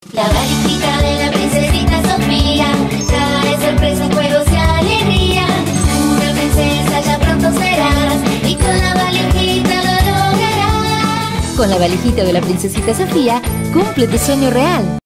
La valijita de la princesita Sofía trae sorpresas, juegos y alegría. Una princesa ya pronto serás y con la valijita lo lograrás. Con la valijita de la princesita Sofía, cumple tu sueño real.